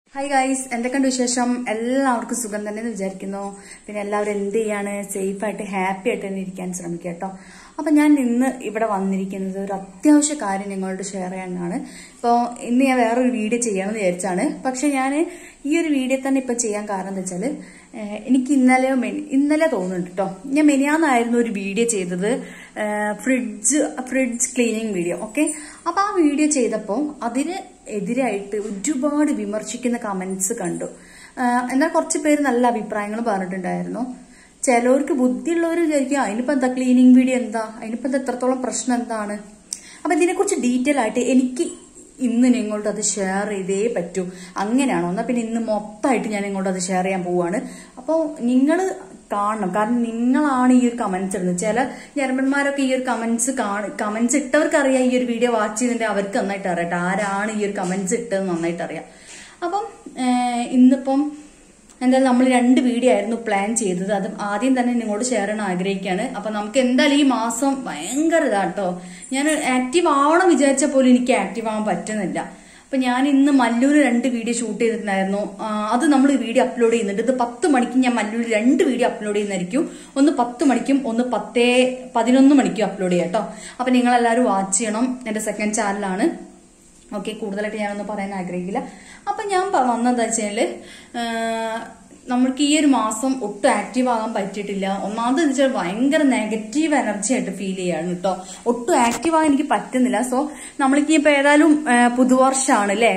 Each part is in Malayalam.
ഹായ് ഗൈസ്, എന്തൊക്കെയുണ്ട് വിശേഷം? എല്ലാവർക്കും സുഖം തന്നെ എന്ന് വിചാരിക്കുന്നു. പിന്നെ എല്ലാവരും എന്ത് ചെയ്യാണ്? സേഫായിട്ട് ഹാപ്പി ആയിട്ട് തന്നെ ഇരിക്കാൻ ശ്രമിക്കുക കേട്ടോ. അപ്പൊ ഞാൻ ഇന്ന് ഇവിടെ വന്നിരിക്കുന്നത് ഒരു അത്യാവശ്യ കാര്യം നിങ്ങളോട് ഷെയർ ചെയ്യാനാണ്. ഇപ്പോൾ ഇന്ന് ഞാൻ വേറൊരു വീഡിയോ ചെയ്യണമെന്ന് വിചാരിച്ചാണ്. പക്ഷെ ഞാൻ ഈ ഒരു വീഡിയോ തന്നെ ഇപ്പൊ ചെയ്യാൻ കാരണം എന്താ വെച്ചാല്, എനിക്ക് ഇന്നലെ തോന്നുന്നുണ്ട് കേട്ടോ. ഞാൻ മെനിയാന്നായിരുന്നു ഒരു വീഡിയോ ചെയ്തത്, ഫ്രിഡ്ജ് ക്ലീനിങ് വീഡിയോ. ഓക്കെ, അപ്പൊ ആ വീഡിയോ ചെയ്തപ്പോൾ അതിന് എതിരായിട്ട് ഒരുപാട് വിമർശിക്കുന്ന കമന്റ്സ് കണ്ടു. എന്നാൽ കുറച്ച് പേര് നല്ല അഭിപ്രായങ്ങൾ പറഞ്ഞിട്ടുണ്ടായിരുന്നു. ചിലവർക്ക് ബുദ്ധിയുള്ളവർ വിചാരിക്കും അതിനിപ്പോ എന്താ ക്ലീനിങ് വീഡിയോ, എന്താ അതിനിപ്പോ എത്രത്തോളം പ്രശ്നം എന്താണ്. അപ്പൊ ഇതിനെക്കുറിച്ച് ഡീറ്റെയിൽ ആയിട്ട് എനിക്ക് ഇന്ന് നിങ്ങളോട് അത് ഷെയർ ചെയ്തേ പറ്റൂ. അങ്ങനെയാണോ? എന്നാ പിന്നെ ഇന്ന് മൊത്തമായിട്ട് ഞാൻ നിങ്ങളോട് അത് ഷെയർ ചെയ്യാൻ പോവാണ്. അപ്പോൾ നിങ്ങൾ കാണണം, കാരണം നിങ്ങളാണ് ഈ ഒരു കമന്റ്സ് ഇടുന്നത്. ചില ജർമ്മന്മാരൊക്കെ ഈ ഒരു കമന്റ്സ് ഇട്ടവർക്ക് അറിയാം, ഈ ഒരു വീഡിയോ വാച്ച് ചെയ്തിട്ട് അവർക്ക് നന്നായിട്ട് അറിയാം ആരാണ് ഈ ഒരു കമന്റ്സ് ഇട്ടത് നന്നായിട്ട് അറിയാം. അപ്പം ഇന്നിപ്പം എന്തായാലും നമ്മൾ 2 വീഡിയോ ആയിരുന്നു പ്ലാൻ ചെയ്തത്. അത് ആദ്യം തന്നെ നിങ്ങളോട് ഷെയർ ചെയ്യാൻ ആഗ്രഹിക്കുകയാണ്. അപ്പൊ നമുക്ക് എന്തായാലും ഈ മാസം ഭയങ്കര ഇതാട്ടോ. ഞാൻ ആക്റ്റീവ് ആവണം വിചാരിച്ച പോലും എനിക്ക് ആക്റ്റീവ് ആവാൻ പറ്റുന്നില്ല. അപ്പൊ ഞാൻ ഇന്ന് മല്ലൂര് 2 വീഡിയോ ഷൂട്ട് ചെയ്തിട്ടുണ്ടായിരുന്നു. അത് നമ്മൾ വീഡിയോ അപ്ലോഡ് ചെയ്യുന്നുണ്ട്. ഇത് 10 മണിക്ക് ഞാൻ മല്ലൂര് 2 വീഡിയോ അപ്ലോഡ് ചെയ്യുന്നതായിരിക്കും. ഒന്ന് 10 മണിക്കും ഒന്ന് 11 മണിക്കും അപ്ലോഡ് ചെയ്യാം കേട്ടോ. അപ്പൊ നിങ്ങളെല്ലാവരും വാച്ച് ചെയ്യണം. എന്റെ സെക്കൻഡ് ചാനലാണ്. ഓക്കെ, കൂടുതലായിട്ട് ഞാനൊന്നും പറയാൻ ആഗ്രഹിക്കില്ല. അപ്പൊ ഞാൻ വന്നതെന്ന് വെച്ചാല്, നമ്മൾക്ക് ഈ ഒരു മാസം ഒട്ടും ആക്റ്റീവ് ആകാൻ പറ്റിയിട്ടില്ല. ഒന്നാമത് വെച്ചാൽ ഭയങ്കര നെഗറ്റീവ് എനർജി ആയിട്ട് ഫീൽ ചെയ്യാണ് കേട്ടോ. ഒട്ടും ആക്റ്റീവ് ആകാൻ എനിക്ക് പറ്റുന്നില്ല. സോ നമ്മൾക്ക് ഇപ്പൊ ഏതായാലും പുതുവർഷമാണ് അല്ലെ,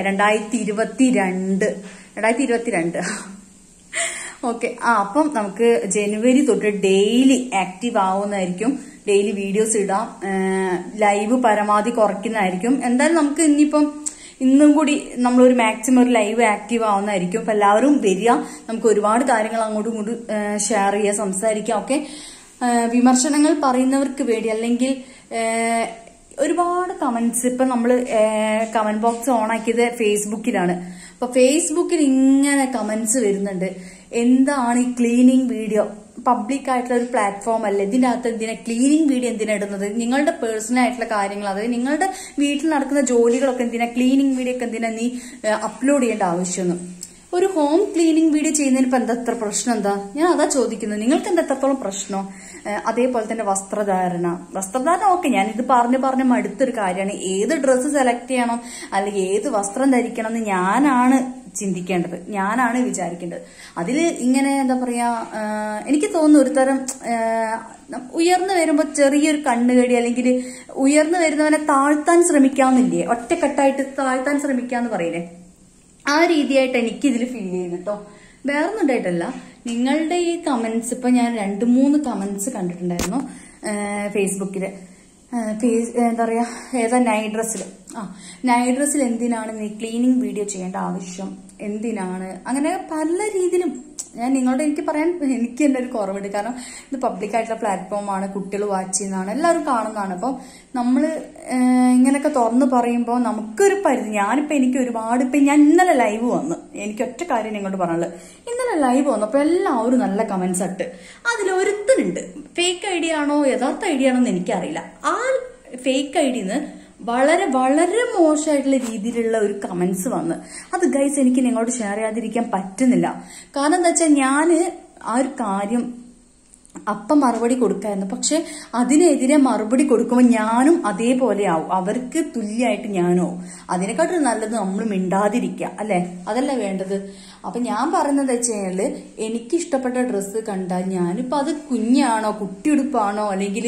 2022. ഓക്കെ, അപ്പം നമുക്ക് ജനുവരി തൊട്ട് ഡെയിലി ആക്റ്റീവ് ആവുന്നതായിരിക്കും. ഡെയിലി വീഡിയോസ് ഇടാം. ലൈവ് പരമാവധി കുറയ്ക്കുന്നതായിരിക്കും. എന്തായാലും നമുക്ക് ഇന്നും കൂടി നമ്മളൊരു മാക്സിമം ഒരു ലൈവ് ആക്റ്റീവ് ആവുന്നതായിരിക്കും. അപ്പൊ എല്ലാവരും വരിക, നമുക്ക് ഒരുപാട് കാര്യങ്ങൾ അങ്ങോട്ടും ഇങ്ങോട്ടും ഷെയർ ചെയ്യുക, സംസാരിക്കാം. ഓക്കെ, വിമർശനങ്ങൾ പറയുന്നവർക്ക് വേണ്ടി അല്ലെങ്കിൽ ഒരുപാട് കമന്റ്സ് ഇപ്പൊ നമ്മള് കമന്റ് ബോക്സ് ഓൺ ആക്കിയത് ഫേസ്ബുക്കിലാണ്. അപ്പൊ ഫേസ്ബുക്കിൽ ഇങ്ങനെ കമന്റ്സ് വരുന്നുണ്ട്. എന്താണ് ഈ ക്ലീനിങ് വീഡിയോ? പബ്ലിക് ആയിട്ടുള്ള ഒരു പ്ലാറ്റ്ഫോം അല്ലേ, ഇതിന്റെ അകത്ത് എന്തിനാ ക്ലീനിങ് വീഡിയോ എന്തിനാ ഇടുന്നത്? നിങ്ങളുടെ പേഴ്സണൽ ആയിട്ടുള്ള കാര്യങ്ങൾ, അതായത് നിങ്ങളുടെ വീട്ടിൽ നടക്കുന്ന ജോലികളൊക്കെ എന്തിനാ, ക്ലീനിങ് വീഡിയോ ഒക്കെ എന്തിനാ നീ അപ്ലോഡ് ചെയ്യേണ്ട ആവശ്യമൊന്നും? ഒരു ഹോം ക്ലീനിങ് വീഡിയോ ചെയ്യുന്നതിന് ഇപ്പൊ എന്താ എത്ര പ്രശ്നം? എന്താ, ഞാൻ അതാ ചോദിക്കുന്നത്. നിങ്ങൾക്ക് എന്താ എത്രത്തോളം പ്രശ്നം? അതേപോലെ തന്നെ വസ്ത്രധാരണ ഓക്കെ, ഞാൻ ഇത് പറഞ്ഞ് മടുത്തൊരു കാര്യമാണ്. ഏത് ഡ്രസ്സ് സെലക്ട് ചെയ്യണം അല്ലെങ്കിൽ ഏത് വസ്ത്രം ധരിക്കണം എന്ന് ഞാനാണ് ചിന്തിക്കേണ്ടത്, ഞാനാണ് വിചാരിക്കേണ്ടത്. അതില് ഇങ്ങനെ എന്താ പറയാ, എനിക്ക് തോന്നുന്നു ഒരു തരം ഉയർന്നു വരുമ്പോ ചെറിയൊരു കണ്ണുകടി അല്ലെങ്കിൽ ഉയർന്നു വരുന്നവനെ താഴ്ത്താൻ ശ്രമിക്കാന്നില്ലേ, ഒറ്റക്കെട്ടായിട്ട് താഴ്ത്താൻ ശ്രമിക്കാന്ന് പറയില്ലേ, ആ രീതിയായിട്ട് എനിക്ക് ഇതിൽ ഫീൽ ചെയ്യുന്നു കേട്ടോ. വേറൊന്നും ഉണ്ടായിട്ടല്ല. നിങ്ങളുടെ ഈ കമന്റ്സ് ഇപ്പൊ ഞാൻ 2-3 കമന്റ്സ് കണ്ടിട്ടുണ്ടായിരുന്നു ഫേസ്ബുക്കില്. എന്താ പറയാ, ഏതാ നൈറ്റ് ഡ്രസ്സിൽ എന്തിനാണ് നീ ക്ലീനിങ് വീഡിയോ ചെയ്യേണ്ട ആവശ്യം, എന്തിനാണ് അങ്ങനെ പല രീതിയിലും ഞാൻ നിങ്ങളോട് എനിക്ക് തന്നെ ഒരു കുറവുണ്ട്. കാരണം ഇത് പബ്ലിക് ആയിട്ടുള്ള പ്ലാറ്റ്ഫോമാണ്, കുട്ടികൾ വാച്ച് ചെയ്യുന്നതാണ്, എല്ലാവരും കാണുന്നതാണ്. അപ്പം നമ്മള് ഇങ്ങനെയൊക്കെ തുറന്ന് പറയുമ്പോൾ നമുക്കൊരു പരിധി. എനിക്ക് ഒരുപാട് ഞാൻ ഇന്നലെ ലൈവ് വന്നു, എനിക്ക് ഒറ്റ കാര്യം നിങ്ങളോട് പറയാനുള്ളത്. ഇന്നലെ ലൈവ് വന്നു അപ്പൊ എല്ലാവരും നല്ല കമന്റ്സ് ഇട്ട്. അതിലൊരുത്തനുണ്ട്, ഫേക്ക് ഐഡിയ ആണോ യഥാർത്ഥ ഐഡിയ ആണോ എന്ന് എനിക്കറിയില്ല. ആ ഫേക്ക് ഐഡിന്ന് വളരെ വളരെ മോശമായിട്ടുള്ള രീതിയിലുള്ള ഒരു കമന്റ്സ് വന്ന്, അത് ഗൈസ് എനിക്ക് നിങ്ങളോട് ഷെയർ ചെയ്യാതിരിക്കാൻ പറ്റുന്നില്ല. കാരണം എന്താ വെച്ചാൽ ഞാന് ആ ഒരു കാര്യം അപ്പം മറുപടി കൊടുക്കായിരുന്നു. പക്ഷെ അതിനെതിരെ മറുപടി കൊടുക്കുമ്പോൾ ഞാനും അതേപോലെ ആവും, അവർക്ക് തുല്യമായിട്ട് ഞാനോ. അതിനെക്കാട്ടും നല്ലത് നമ്മൾ മിണ്ടാതിരിക്കുക അല്ലെ, അതല്ല വേണ്ടത്. അപ്പൊ ഞാൻ പറയുന്നത് വെച്ച് കഴിഞ്ഞാല്, എനിക്ക് ഇഷ്ടപ്പെട്ട ഡ്രസ്സ് കണ്ടാൽ ഞാനിപ്പോ അത് കുഞ്ഞാണോ കുട്ടിയുടുപ്പാണോ അല്ലെങ്കിൽ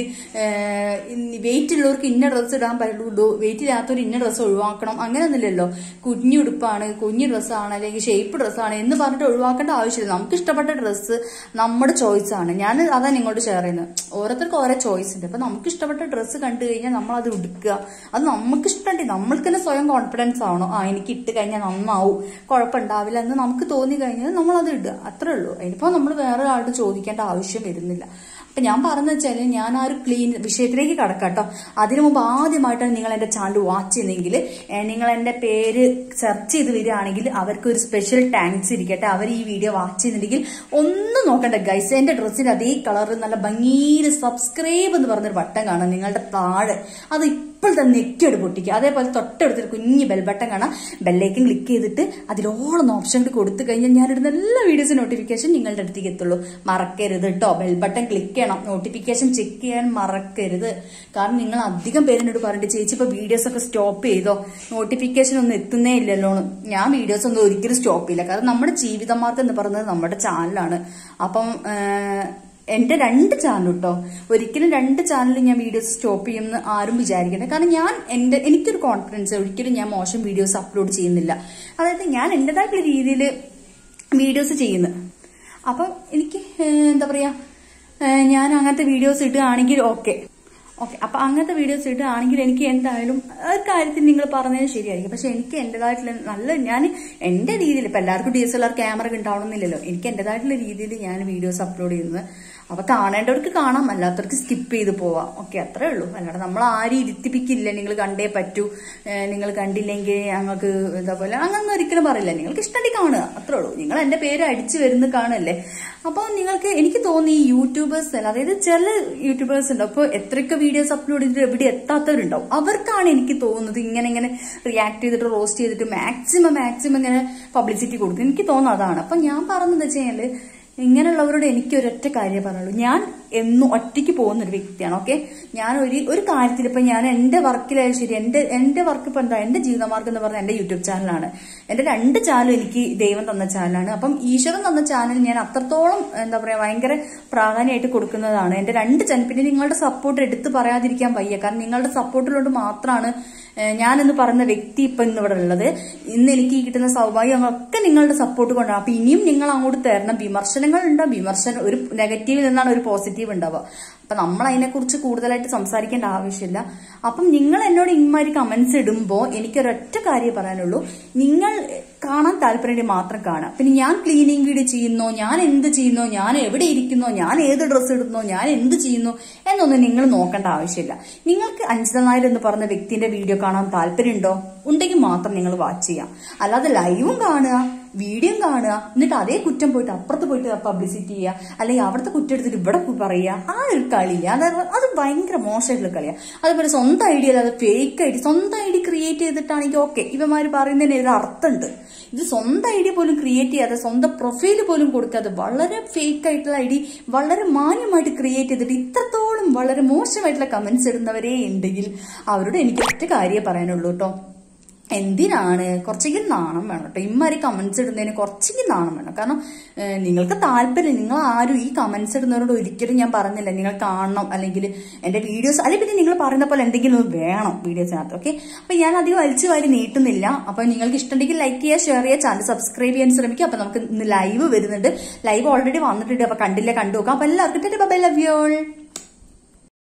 വെയിറ്റ് ഉള്ളവർക്ക് ഇന്ന ഡ്രസ്സ് ഇടാൻ പറ്റുള്ളൂ, വെയിറ്റ് ഇല്ലാത്തവർ ഇന്ന ഡ്രസ്സ് ഒഴിവാക്കണം, അങ്ങനെയൊന്നുമില്ലല്ലോ. കുഞ്ഞുടുപ്പാണ്, കുഞ്ഞു ഡ്രസ്സാണ് അല്ലെങ്കിൽ ഷേപ്പ് ഡ്രസ്സാണ് എന്ന് പറഞ്ഞിട്ട് ഒഴിവാക്കേണ്ട ആവശ്യമില്ല. നമുക്ക് ഇഷ്ടപ്പെട്ട ഡ്രസ്സ് നമ്മുടെ ചോയ്സ് ആണ്. ഞാൻ അതാ നിങ്ങളോട് ഷെയർ ചെയ്യുന്നത്. ഓരോരുത്തർക്കും ഓരോ ചോയ്സ് ഉണ്ട്. അപ്പൊ നമുക്ക് ഇഷ്ടപ്പെട്ട ഡ്രസ്സ് കണ്ടു കഴിഞ്ഞാൽ നമ്മൾ അത് എടുക്കുക. അത് നമുക്ക് ഇഷ്ടമുണ്ടെങ്കിൽ നമ്മൾക്ക് തന്നെ സ്വയം കോൺഫിഡൻസ് ആവണം. എനിക്ക് ഇട്ട് കഴിഞ്ഞാൽ നന്നാവും, കുഴപ്പമുണ്ടാവില്ല എന്ന് നമുക്ക് തോന്നി കഴിഞ്ഞാൽ നമ്മൾ അത് ഇടുക, അത്രേ ഉള്ളൂ. അതിനിപ്പോ നമ്മൾ വേറെ ആളോട് ചോദിക്കേണ്ട ആവശ്യം വരുന്നില്ല. അപ്പൊ ഞാൻ പറഞ്ഞു വെച്ചാൽ ഞാൻ ആ ഒരു ക്ലീൻ വിഷയത്തിലേക്ക് കടക്കാട്ടോ. അതിനു മുമ്പ് ആദ്യമായിട്ടാണ് നിങ്ങൾ എന്റെ ചാനൽ വാച്ച് ചെയ്യുന്നെങ്കിൽ നിങ്ങൾ എന്റെ പേര് സെർച്ച് ചെയ്ത് വരികയാണെങ്കിൽ അവർക്ക് ഒരു സ്പെഷ്യൽ താങ്ക്സ് ഇരിക്കട്ടെ. അവർ ഈ വീഡിയോ വാച്ച് ചെയ്യുന്നുണ്ടെങ്കിൽ ഒന്നും നോക്കണ്ട ഗൈസ്, എന്റെ ഡ്രസ്സിന്റെ അതേ കളർ നല്ല ഭംഗിയിൽ സബ്സ്ക്രൈബ് എന്ന് പറഞ്ഞൊരു ബട്ടൺ കാണാം നിങ്ങളുടെ താഴെ, അത് ഇപ്പോൾ തന്നെ നെക്കിയോട് പൊട്ടിക്കുക. അതേപോലെ തൊട്ടടുത്തൊരു കുഞ്ഞ് ബെൽ ബട്ടൺ കാണാം, ബെല്ലൈക്കൻ ക്ലിക്ക് ചെയ്തിട്ട് അതിലോളം ഓപ്ഷൻ കൊടുത്തു കഴിഞ്ഞാൽ ഞാനിടുന്ന എല്ലാ വീഡിയോസും നോട്ടിഫിക്കേഷൻ നിങ്ങളുടെ അടുത്തേക്ക് എത്തുള്ളൂ. മറക്കരുത് കേട്ടോ, ബെൽ ബട്ടൺ ക്ലിക്ക് ചെയ്യണം, നോട്ടിഫിക്കേഷൻ ചെക്ക് ചെയ്യാൻ മറക്കരുത്. കാരണം നിങ്ങൾ അധികം പേരിനോട് പറഞ്ഞിട്ട് ചേച്ചി ഇപ്പൊ വീഡിയോസ് ഒക്കെ സ്റ്റോപ്പ് ചെയ്തോ, നോട്ടിഫിക്കേഷൻ ഒന്നും എത്തുന്നേ ഇല്ലല്ലോ. ഞാൻ വീഡിയോസ് ഒന്നും ഒരിക്കലും സ്റ്റോപ്പ് ചെയ്യില്ല. കാരണം നമ്മുടെ ജീവിതമാർഗം എന്ന് പറയുന്നത് നമ്മുടെ ചാനലാണ്. അപ്പം എന്റെ 2 ചാനൽ കേട്ടോ, ഒരിക്കലും 2 ചാനലിൽ ഞാൻ വീഡിയോസ് സ്റ്റോപ്പ് ചെയ്യുമെന്ന് ആരും വിചാരിക്കട്ടെ. കാരണം എനിക്കൊരു കോൺഫിഡൻസ്, ഒരിക്കലും ഞാൻ മോശം വീഡിയോസ് അപ്ലോഡ് ചെയ്യുന്നില്ല. അതായത് ഞാൻ എന്റേതായിട്ടുള്ള രീതിയിൽ വീഡിയോസ് ചെയ്യുന്നു. അപ്പം എനിക്ക് എന്താ പറയാ, ഞാൻ അങ്ങനത്തെ വീഡിയോസ് ഇടുകയാണെങ്കിൽ ഓക്കെ. അപ്പൊ അങ്ങനത്തെ വീഡിയോസ് ഇടുകയാണെങ്കിൽ എനിക്ക് എന്തായാലും ഒരു കാര്യത്തിൽ നിങ്ങൾ പറഞ്ഞത് ശരിയായിരിക്കും. പക്ഷെ എനിക്ക് എന്റേതായിട്ടുള്ള ഞാൻ എന്റെ രീതിയിൽ, ഇപ്പൊ എല്ലാവർക്കും DSLR ക്യാമറ ഉണ്ടാവണമെന്നില്ലല്ലോ, എനിക്ക് എന്റേതായിട്ടുള്ള രീതിയിൽ ഞാൻ വീഡിയോസ് അപ്ലോഡ് ചെയ്യുന്നത്. അപ്പൊ കാണേണ്ടവർക്ക് കാണാം, അല്ലാത്തവർക്ക് സ്കിപ്പ് ചെയ്ത് പോവാം. ഓക്കെ, അത്രേ ഉള്ളൂ. അല്ലാതെ നമ്മൾ ആരും ഇരുത്തിപ്പിക്കില്ല നിങ്ങൾ കണ്ടേ പറ്റൂ, നിങ്ങൾ കണ്ടില്ലെങ്കിൽ ഞങ്ങൾക്ക് ഇതേപോലെ അങ്ങനെ ഒരിക്കലും പറയില്ല. നിങ്ങൾക്ക് ഇഷ്ടമുണ്ടെങ്കിൽ കാണുക, അത്രേ ഉള്ളൂ. നിങ്ങൾ എന്റെ പേര് അടിച്ചു വരുന്ന കാണുമല്ലേ. അപ്പൊ നിങ്ങൾക്ക് എനിക്ക് തോന്നി ഈ യൂട്യൂബേഴ്സ് അല്ല, അതായത് ചില യൂട്യൂബേഴ്സ് ഉണ്ടാവും, ഇപ്പൊ എത്രയൊക്കെ വീഡിയോസ് അപ്ലോഡ് ചെയ്തിട്ട് എവിടെ എത്താത്തവരുണ്ടാവും. അവർക്കാണ് എനിക്ക് തോന്നുന്നത് ഇങ്ങനെ റിയാക്ട് ചെയ്തിട്ട് റോസ്റ്റ് ചെയ്തിട്ട് മാക്സിമം ഇങ്ങനെ പബ്ലിസിറ്റി കൊടുക്കും. എനിക്ക് തോന്നുന്നത് അതാണ്. അപ്പൊ ഞാൻ പറഞ്ഞത് വെച്ച് കഴിഞ്ഞാല് ഇങ്ങനെയുള്ളവരോട് എനിക്ക് ഒരൊറ്റ കാര്യം പറയുള്ളൂ, ഞാൻ എന്നും ഒറ്റയ്ക്ക് പോകുന്ന ഒരു വ്യക്തിയാണ്. ഓക്കെ, ഞാൻ ഒരു കാര്യത്തിൽ ഇപ്പൊ ഞാൻ എന്റെ വർക്കിലായാലും ശരി, എന്റെ വർക്ക് ഇപ്പൊ എന്താ, എന്റെ ജീവിതമാർഗം എന്ന് പറഞ്ഞാൽ എന്റെ യൂട്യൂബ് ചാനലാണ്. എന്റെ 2 ചാനലും എനിക്ക് ദൈവം തന്ന ചാനലാണ്. അപ്പം ഈശ്വരൻ തന്ന ചാനൽ ഞാൻ അത്രത്തോളം എന്താ പറയാ ഭയങ്കര പ്രാധാന്യമായിട്ട് കൊടുക്കുന്നതാണ്. എന്റെ 2 ചാനൽ. പിന്നെ നിങ്ങളുടെ സപ്പോർട്ട് എടുത്ത് പറയാതിരിക്കാൻ വയ്യ. കാരണം നിങ്ങളുടെ സപ്പോർട്ടിലോട്ട് മാത്രമാണ് ഞാനെന്ന് പറയുന്ന വ്യക്തി ഇപ്പൊ ഇന്ന് ഇവിടെ ഉള്ളത്. ഇന്ന് എനിക്ക് കിട്ടുന്ന സൗഭാഗ്യങ്ങളൊക്കെ നിങ്ങളുടെ സപ്പോർട്ട് കൊണ്ടാണ്. അപ്പൊ ഇനിയും നിങ്ങൾ അങ്ങോട്ട് തരണം. വിമർശനങ്ങൾ ഉണ്ടാവും, ഒരു നെഗറ്റീവിൽ നിന്നാണ് ഒരു പോസിറ്റീവ് ഉണ്ടാവുക. അപ്പൊ നമ്മൾ അതിനെക്കുറിച്ച് കൂടുതലായിട്ട് സംസാരിക്കേണ്ട ആവശ്യമില്ല. അപ്പം നിങ്ങൾ എന്നോട് ഇമാതിരി കമന്റ്സ് ഇടുമ്പോ എനിക്കൊരൊറ്റ കാര്യം പറയാനുള്ളൂ, നിങ്ങൾ കാണാൻ താല്പര്യം മാത്രം കാണാം. പിന്നെ ഞാൻ ക്ലീനിങ് വീഡിയോ ചെയ്യുന്നോ, ഞാൻ എന്ത് ചെയ്യുന്നോ, ഞാൻ എവിടെ ഇരിക്കുന്നോ, ഞാൻ ഏത് ഡ്രസ്സ് ഇടുന്നോ, ഞാൻ എന്ത് ചെയ്യുന്നു എന്നൊന്നും നിങ്ങൾ നോക്കേണ്ട ആവശ്യമില്ല. നിങ്ങൾക്ക് അഞ്ജിത നായർ എന്ന് പറഞ്ഞ വ്യക്തിന്റെ വീഡിയോ കാണാൻ താല്പര്യമുണ്ടോ, ഉണ്ടെങ്കിൽ മാത്രം നിങ്ങൾ വാച്ച് ചെയ്യാം. അല്ലാതെ ലൈവും കാണുക, വീഡിയോ കാണുക, എന്നിട്ട് അതേ കുറ്റം പോയിട്ട് അപ്പുറത്ത് പോയിട്ട് പബ്ലിസിറ്റി ചെയ്യുക, അല്ലെങ്കിൽ അവിടുത്തെ കുറ്റം എടുത്തിട്ട് ഇവിടെ പറയുക, ആ ഒരു കളിയില്ല. അത് ഭയങ്കര മോശമായിട്ടുള്ള കളിയാണ്. അതുപോലെ സ്വന്തം ഐഡിയ അല്ലാതെ ഫേക്ക് ഐഡി, സ്വന്തം ഐഡി ക്രിയേറ്റ് ചെയ്തിട്ടാണെങ്കിൽ ഓക്കെ, ഇവന്മാര് പറയുന്നതിന് ഒരു അർത്ഥമുണ്ട്. ഇത് സ്വന്തം ഐഡിയ പോലും ക്രിയേറ്റ് ചെയ്യാതെ, സ്വന്തം പ്രൊഫൈല് പോലും കൊടുക്കാതെ, വളരെ ഫേക്ക് ആയിട്ടുള്ള ഐഡി വളരെ മാന്യമായിട്ട് ക്രിയേറ്റ് ചെയ്തിട്ട് ഇത്രത്തോളം വളരെ മോശമായിട്ടുള്ള കമന്റ്സ് ഇടുന്നവരേ ഉണ്ടെങ്കിൽ അവരോട് എനിക്ക് ഒറ്റ കാര്യം പറയാനുള്ളൂ കേട്ടോ. എന്തിനാണ്, കുറച്ചെങ്കിലും നാണം വേണം കേട്ടോ. ഇമ്മാരി കമന്റ്സ് ഇടുന്നതിന് കുറച്ചെങ്കിലും നാണം വേണം. കാരണം നിങ്ങൾക്ക് താല്പര്യം, നിങ്ങൾ ആരും ഈ കമന്റ്സ് ഇടുന്നവരോട് ഒരിക്കലും ഞാൻ പറഞ്ഞില്ല നിങ്ങൾ കാണണം അല്ലെങ്കിൽ എന്റെ വീഡിയോസ്, അല്ലെങ്കിൽ പിന്നെ നിങ്ങൾ പറയുന്ന പോലെ എന്തെങ്കിലും വേണം വീഡിയോസിനകത്ത്. ഓക്കെ, അപ്പൊ ഞാൻ അധികം വലിച്ചു വാരി നീട്ടുന്നില്ല. അപ്പൊ നിങ്ങൾക്ക് ഇഷ്ടമുണ്ടെങ്കിൽ ലൈക്ക് ചെയ്യുക, ഷെയർ ചെയ്യുക, ചാനൽ സബ്സ്ക്രൈബ് ചെയ്യാൻ ശ്രമിക്കുക. അപ്പൊ നമുക്ക് ഇന്ന് ലൈവ് വരുന്നുണ്ട്. ലൈവ് ഓൾറെഡി വന്നിട്ടുണ്ട്. അപ്പൊ കണ്ടില്ല, കണ്ടു നോക്കാം. അപ്പൊ എല്ലാവർക്കും ബൈ, ലവ് യു ഓൾ.